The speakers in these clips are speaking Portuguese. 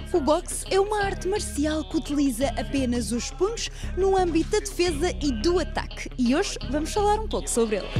O boxe é uma arte marcial que utiliza apenas os punhos no âmbito da defesa e do ataque. E hoje vamos falar um pouco sobre ele.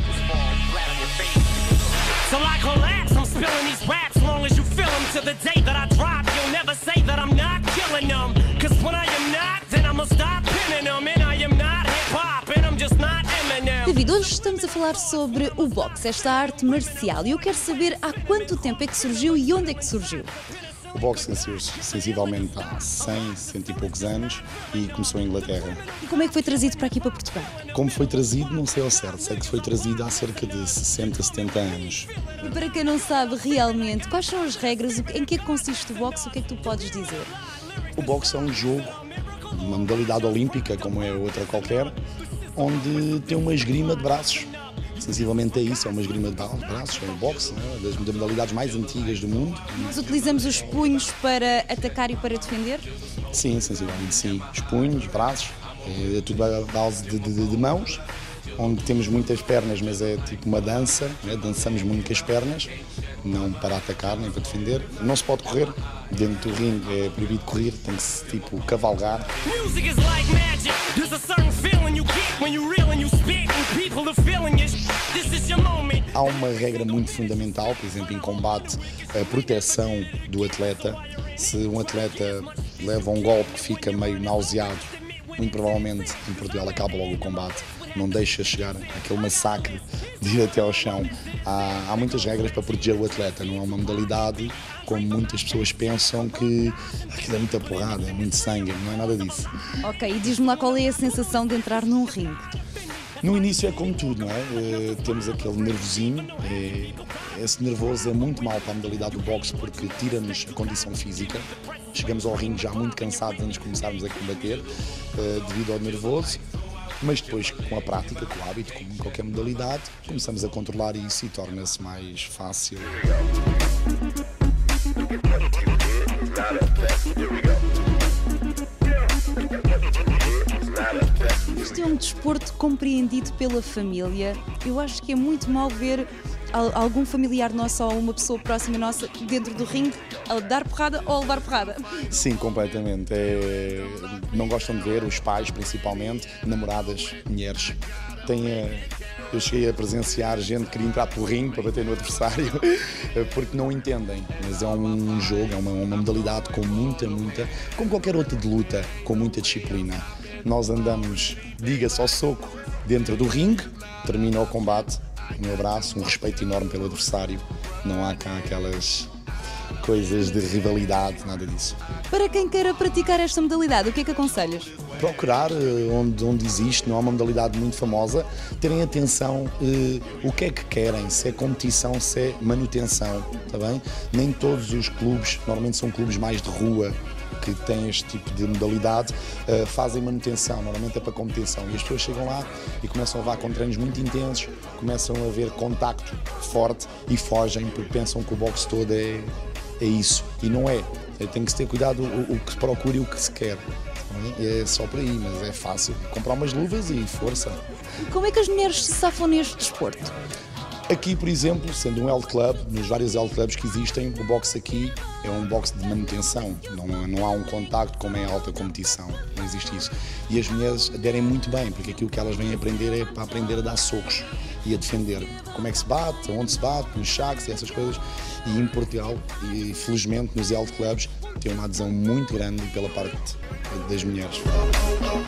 So I collapse, I'm spilling these raps long as you feel them to the day that I drop. You'll never say that I'm not killing them. Cause when I am not, then I'ma stop pinning them. And I am not hip-hop, and I'm just not Eminem. David, hoje estamos a falar sobre o boxe, esta arte marcial. E eu quero saber há quanto tempo é que surgiu e onde é que surgiu. O boxe nasceu sensivelmente há 100 e poucos anos e começou em Inglaterra. E como é que foi trazido para aqui para Portugal? Como foi trazido, não sei ao certo. Sei que foi trazido há cerca de 60, 70 anos. E para quem não sabe realmente, quais são as regras, em que é que consiste o boxe, o que é que tu podes dizer? O boxe é um jogo, uma modalidade olímpica, como é outra qualquer, onde tem uma esgrima de braços. Sensivelmente é isso, é uma esgrima de braços, é o boxe, né? Das modalidades mais antigas do mundo. Nós utilizamos os punhos para atacar e para defender? Sim, sensivelmente sim. Os punhos, braços, é tudo à base de mãos, onde temos muitas pernas, mas é tipo uma dança, né? Dançamos muito com as pernas, não para atacar nem para defender. Não se pode correr, dentro do ringue é proibido correr, tem que se tipo cavalgar. Music is like magic. There's a certain feeling you get when you reel and you spit and people are feeling it. This is your moment. Há uma regra muito fundamental, por exemplo, em combate, a proteção do atleta. Se um atleta leva um golpe que fica meio nauseado, muito provavelmente em Portugal acaba logo o combate. Não deixa chegar aquele massacre de ir até ao chão. Há muitas regras para proteger o atleta, não é uma modalidade como muitas pessoas pensam que aquilo é muita porrada, é muito sangue, não é nada disso. Ok, e diz-me lá qual é a sensação de entrar num ringue. No início é como tudo, não é? Temos aquele nervosinho, esse nervoso é muito mau para a modalidade do boxe porque tira-nos a condição física. Chegamos ao ringue já muito cansados antes de começarmos a combater, devido ao nervoso. Mas depois, com a prática, com o hábito, como em qualquer modalidade, começamos a controlar isso e torna-se mais fácil. Isto é um desporto compreendido pela família. Eu acho que é muito mau ver algum familiar nosso ou uma pessoa próxima nossa dentro do ringue a dar porrada ou a levar porrada. Sim, completamente. Não gostam de ver, os pais principalmente, namoradas, mulheres. Eu cheguei a presenciar gente que queria entrar para o ringue para bater no adversário porque não entendem, mas é um jogo, é uma modalidade com muita, como qualquer outra de luta, com muita disciplina. Nós andamos, diga-se ao soco, dentro do ringue, termina o combate, um abraço, um respeito enorme pelo adversário, não há cá aquelas coisas de rivalidade, nada disso. Para quem queira praticar esta modalidade, o que é que aconselhas? Procurar onde existe, não é uma modalidade muito famosa, terem atenção o que é que querem, se é competição, se é manutenção, está bem? Nem todos os clubes, normalmente são clubes mais de rua, que têm este tipo de modalidade, fazem manutenção, normalmente é para competição. E as pessoas chegam lá e começam a levar com treinos muito intensos, começam a ver contacto forte e fogem porque pensam que o boxe todo é isso. E não é. Tem que se ter cuidado o que se procura e o que se quer. É só por aí, mas é fácil. Comprar umas luvas e força. Como é que as mulheres se safam neste desporto? Aqui, por exemplo, sendo um health club, nos vários health clubs que existem, o boxe aqui é um boxe de manutenção, não há um contacto como em alta competição, não existe isso. E as mulheres aderem muito bem, porque aquilo que elas vêm aprender é para aprender a dar socos e a defender. Como é que se bate, onde se bate, nos saques e essas coisas. E em Portugal, e felizmente nos health clubs, tem uma adesão muito grande pela parte das mulheres.